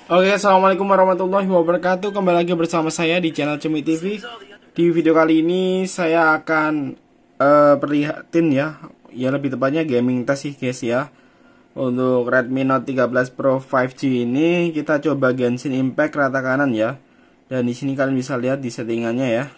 Oke, assalamualaikum warahmatullahi wabarakatuh. Kembali lagi bersama saya di channel Cemil TV. Di video kali ini saya akan perlihatin ya lebih tepatnya gaming test sih guys ya. Untuk Redmi Note 13 Pro 5G ini kita coba Genshin Impact rata kanan ya. Dan di sini kalian bisa lihat di settingannya ya.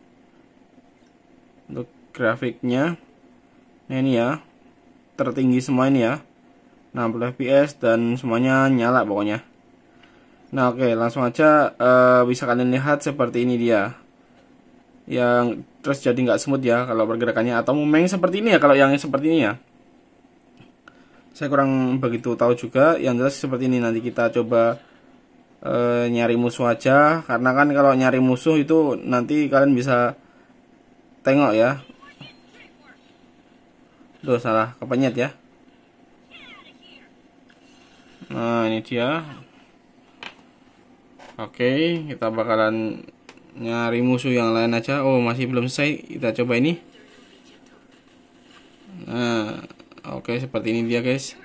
Untuk grafiknya, nah ini ya, tertinggi semua ini ya, 60 fps dan semuanya nyala pokoknya. Nah oke, langsung aja bisa kalian lihat seperti ini dia. Yang terus jadi nggak smooth ya kalau pergerakannya, atau memang seperti ini ya kalau yang seperti ini ya. Saya kurang begitu tahu juga, yang jelas seperti ini. Nanti kita coba nyari musuh aja, karena kan kalau nyari musuh itu nanti kalian bisa tengok ya. Duh, salah kepencet ya. Nah ini dia. Oke, kita bakalan nyari musuh yang lain aja. Oh, masih belum selesai. Kita coba ini. Nah, oke, seperti ini dia, guys.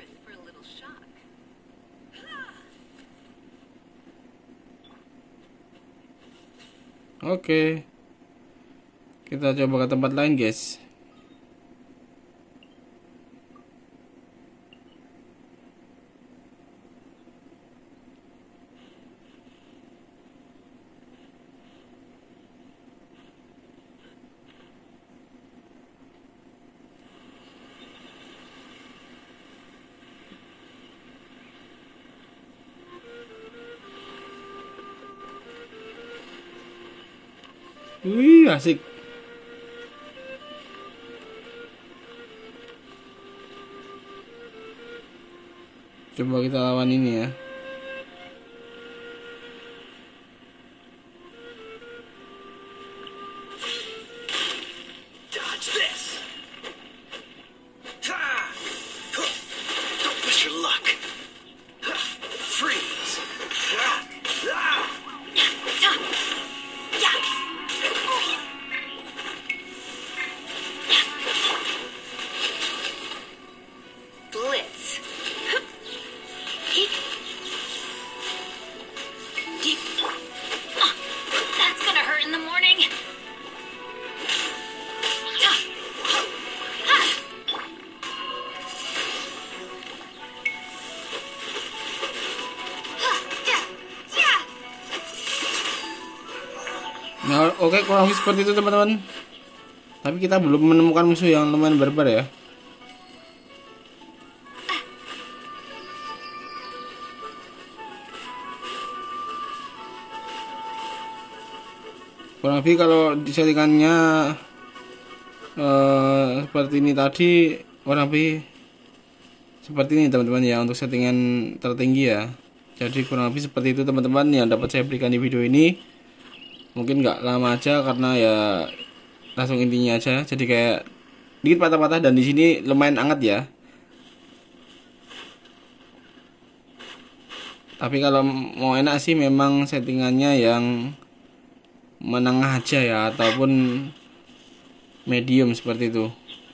Oke. Kita coba ke tempat lain, guys. Wih, asik. Coba kita lawan ini ya. Dodge this. Don't push your luck. Freeze. Blitz. That's gonna hurt in the morning. Nah, oke, kurang lebih seperti itu teman-teman. Tapi kita belum menemukan musuh yang lumayan barbar ya. Kurang lebih kalau di settingannya seperti ini tadi, kurang lebih seperti ini teman-teman ya, untuk settingan tertinggi ya. Jadi kurang lebih seperti itu teman-teman yang dapat saya berikan di video ini. Mungkin nggak lama aja karena ya langsung intinya aja. Jadi kayak dikit patah-patah, dan di sini lumayan hangat ya. Tapi kalau mau enak sih memang settingannya yang menengah aja ya, ataupun medium seperti itu.